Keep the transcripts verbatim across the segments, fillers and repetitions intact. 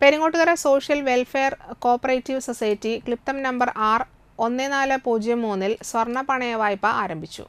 Peringottukara social welfare cooperative society ക്ലിപ്തം number R ഒന്ന് നാല് പൂജ്യം മൂന്നിൽ സ്വർണ്ണ പണയ വായ്പ ആരംഭിച്ചു.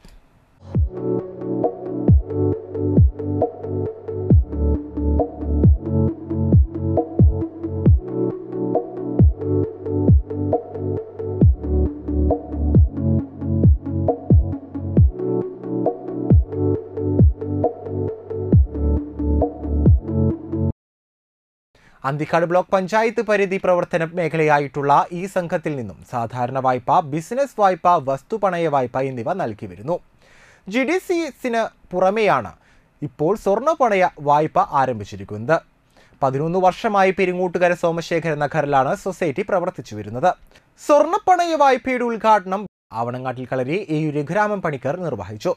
അന്തിക്കാട് ബ്ലോക്ക് പഞ്ചായത്ത് പരിധി പ്രവർത്തന മേഖലയായിട്ടുള്ള ഈ സംഘത്തിൽ നിന്നും സാധാരണ വായ്പ, ബിസിനസ് വായ്പ, വസ്തുപണയ വായ്പ എന്നിവ നൽകി വരുന്നു. ജി ഡി സി എസിന് പുറമെയാണ് ഇപ്പോൾ സ്വർണ്ണ പണയ വായ്പ ആരംഭിച്ചിരിക്കുന്നത്. പതിനൊന്ന് വർഷമായി പെരിങ്ങോട്ടുകര സോമശേഖര നഗറിലാണ് സൊസൈറ്റി പ്രവർത്തിച്ചു വരുന്നത്. സ്വർണ്ണപ്പണയ വായ്പയുടെ ഉദ്ഘാടനം ആവണങ്ങാട്ടിൽ കളരി എ യു രഘുരാമൻ പണിക്കർ നിർവഹിച്ചു.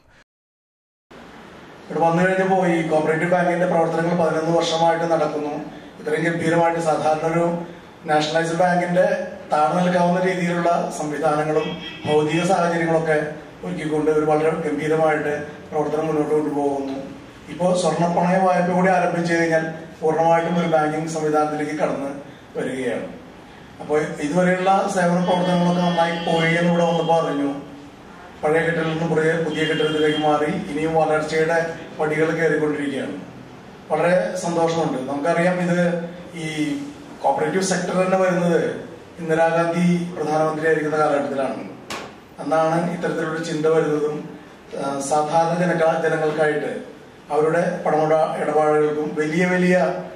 ഇവിടെ വന്നു കഴിഞ്ഞപ്പോൾ ഈ കോപ്പറേറ്റീവ് ബാങ്കിന്റെ പ്രവർത്തനങ്ങൾ പതിനൊന്ന് വർഷമായിട്ട് നടക്കുന്നു. ഇത്രയും ഗംഭീരമായിട്ട് സാധാരണ ഒരു നാഷണലൈസ്ഡ് ബാങ്കിന്റെ താഴ്ന്നു നിൽക്കാവുന്ന രീതിയിലുള്ള സംവിധാനങ്ങളും ഭൗതിക സാഹചര്യങ്ങളൊക്കെ ഒരുക്കിക്കൊണ്ട് ഒരു വളരെ ഗംഭീരമായിട്ട് പ്രവർത്തനം മുന്നോട്ട് കൊണ്ടുപോകുന്നു. ഇപ്പോൾ സ്വർണ്ണപ്പണയ വായ്പ കൂടി ആരംഭിച്ചു കഴിഞ്ഞാൽ പൂർണ്ണമായിട്ടും ഒരു ബാങ്കിങ് സംവിധാനത്തിലേക്ക് കടന്ന് വരികയാണ്. അപ്പോൾ ഇതുവരെയുള്ള സേവന പ്രവർത്തനങ്ങളൊക്കെ നന്നായി പോയി എന്ന് ഇവിടെ വന്നപ്പോൾ അറിഞ്ഞു. പഴയ കെട്ടിടത്തിൽ നിന്ന് പുതിയ പുതിയ കെട്ടിടത്തിലേക്ക് മാറി ഇനിയും വളർച്ചയുടെ പടികൾ കയറിക്കൊണ്ടിരിക്കുകയാണ്. വളരെ സന്തോഷമുണ്ട്. നമുക്കറിയാം, ഇത് ഈ കോപ്പറേറ്റീവ് സെക്ടർ തന്നെ വരുന്നത് ഇന്ദിരാഗാന്ധി പ്രധാനമന്ത്രിയായിരിക്കുന്ന കാലഘട്ടത്തിലാണ്. അന്നാണ് ഇത്തരത്തിലൊരു ചിന്ത വരുന്നതും സാധാരണ ജനക ജനങ്ങൾക്കായിട്ട് അവരുടെ പണമിട ഇടപാടുകൾക്കും വലിയ വലിയ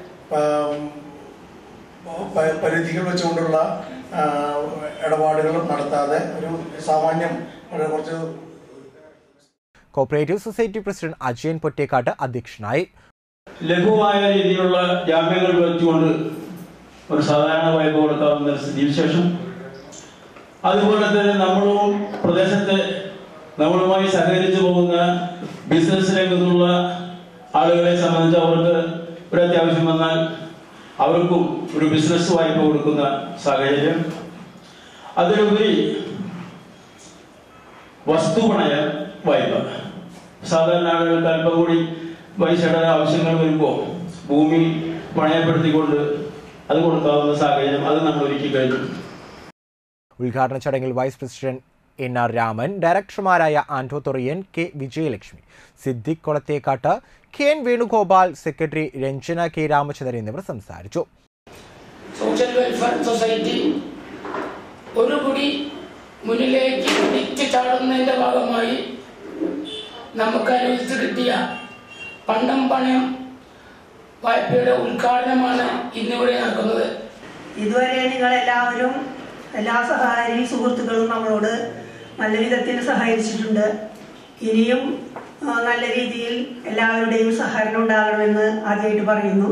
പരിധികൾ വെച്ചുകൊണ്ടുള്ള ഇടപാടുകൾ നടത്താതെ ഒരു സാമാന്യം കുറച്ച്. Cooperative society president Ajayan Pottekkatt അധ്യക്ഷനായി. ലഘുവായ രീതിയിലുള്ള ജാമ്യങ്ങൾ വെച്ചുകൊണ്ട് ഒരു സാധാരണ വായ്പ കൊടുക്കാവുന്ന സ്ഥിതിവിശേഷം. അതുപോലെ തന്നെ നമ്മളും പ്രദേശത്ത് നമ്മളുമായി സഹകരിച്ചു പോകുന്ന ബിസിനസ് രംഗത്തുള്ള ആളുകളെ സംബന്ധിച്ച് അവർക്ക് ഒരു അത്യാവശ്യം വന്നാൽ അവർക്കും ഒരു ബിസിനസ് വായ്പ കൊടുക്കുന്ന സാഹചര്യം. അതിലുപരി വസ്തുപണയ വായ്പ സാധാരണ ആളുകൾക്ക് അല്പം കൂടി പൈസയുടെ ആവശ്യങ്ങൾ വരുമ്പോൾ ഭൂമി പണയപ്പെടുത്തിക്കൊണ്ട് അത് കൊടുക്കാവുന്ന സാഹചര്യം അത് നമ്മൾ ഒരുക്കി കഴിഞ്ഞു. ഉദ്ഘാടന ചടങ്ങിൽ vice president N R Raman, ഡയറക്ടർമാരായ Anto Thorian, K Vijayalakshmi, Siddique Kolathekkatt, K N Venugopal, secretary Ranjana K Ramachandran എന്നിവർ സംസാരിച്ചു. സോഷ്യൽ വെൽഫെയർ സൊസൈറ്റി ഒരു കൂടി മുന്നിലേക്ക് ഇടിച്ചു ചാടുന്നതിന്റെ ഭാഗമായി നമുക്ക് അനുവദിച്ചു കിട്ടിയ പണ്ടം പണയം വായ്പയുടെ ഉദ്ഘാടനമാണ് ഇന്നിവിടെ നടക്കുന്നത്. ഇതുവരെ നിങ്ങളെല്ലാവരും എല്ലാ സഹകാരി സുഹൃത്തുക്കളും നമ്മളോട് നല്ല വിധത്തിൽ സഹകരിച്ചിട്ടുണ്ട്. ഇനിയും നല്ല രീതിയിൽ എല്ലാവരുടെയും സഹകരണം ഉണ്ടാകണമെന്ന് ആദ്യമായിട്ട് പറയുന്നു.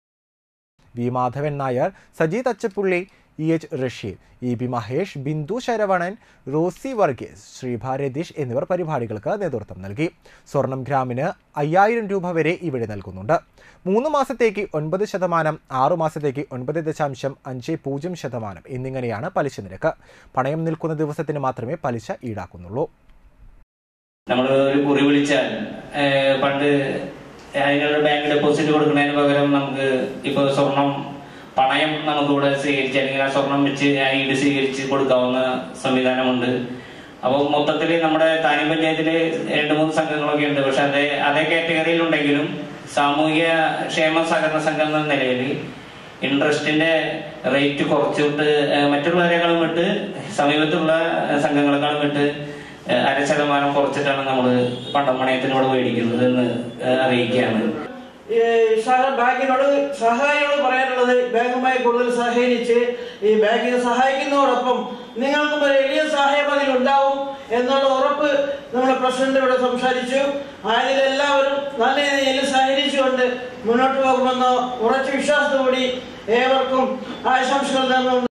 V Madhavan Nair, Saji Thachappully, E H Rasheed, E B Mahesh, Bindu Saravanan, Rosy Varghese, Sreebharatheesh എന്നിവർ പരിപാടികൾക്ക് നേതൃത്വം നൽകി. സ്വർണം ഗ്രാമിന് അയ്യായിരം രൂപ വരെ ഇവിടെ നൽകുന്നുണ്ട്. മൂന്ന് മാസത്തേക്ക് ഒൻപത് ശതമാനം, ആറു മാസത്തേക്ക് ഒൻപത് ദശാംശം അഞ്ച് പൂജ്യം ശതമാനം എന്നിങ്ങനെയാണ് പലിശ നിരക്ക്. പണയം നിൽക്കുന്ന ദിവസത്തിന് മാത്രമേ പലിശ ഈടാക്കുന്നുള്ളൂ. നമ്മൾ ഒരു കുറി വിളിച്ചാൽ പണ്ട് അതിനുള്ള ബാങ്ക് ഡെപ്പോസിറ്റ് കൊടുക്കുന്നതിന് പകരം നമുക്ക് ഇപ്പോൾ സ്വർണം പണയം നമുക്കിവിടെ സ്വീകരിച്ച് അല്ലെങ്കിൽ ആ സ്വർണം വെച്ച് ഈട് സ്വീകരിച്ച് കൊടുക്കാവുന്ന സംവിധാനമുണ്ട്. അപ്പോൾ മൊത്തത്തിൽ നമ്മുടെ താനം പഞ്ചായത്തില് രണ്ട് മൂന്ന് സംഘങ്ങളൊക്കെ ഉണ്ട്. പക്ഷെ അതേ അതേ കാറ്റഗറിയിൽ ഉണ്ടെങ്കിലും സാമൂഹിക ക്ഷേമ സഹകരണ സംഘം എന്ന നിലയിൽ ഇൻട്രസ്റ്റിന്റെ റേറ്റ് കുറച്ചിട്ട് മറ്റുള്ളവരെക്കാളും വിട്ട് സമീപത്തുള്ള സംഘങ്ങളെക്കാളും വിട്ട് അര ശതമാനം കുറച്ചിട്ടാണ് നമ്മൾ പണ്ടം പണയത്തിനോട് മേടിക്കുന്നത് എന്ന് അറിയിക്കുകയാണ്. ബാങ്കിനോട് സഹായിയോട് പറയാനുള്ളത്, ബാങ്കുമായി കൂടുതൽ സഹകരിച്ച് ഈ ബാങ്കിനെ സഹായിക്കുന്നതോടൊപ്പം നിങ്ങൾക്കും ഒരു എളിയ സഹായം അതിലുണ്ടാവും എന്നുള്ള ഉറപ്പ് നമ്മുടെ പ്രസിഡന്റ് ഇവിടെ സംസാരിച്ചു. അതിലെല്ലാവരും നല്ല രീതിയിൽ സഹകരിച്ചുകൊണ്ട് മുന്നോട്ട് പോകുമെന്ന ഉറച്ച വിശ്വാസത്തോടുകൂടി ഏവർക്കും ആശംസകൾ നേർന്നുകൊണ്ട്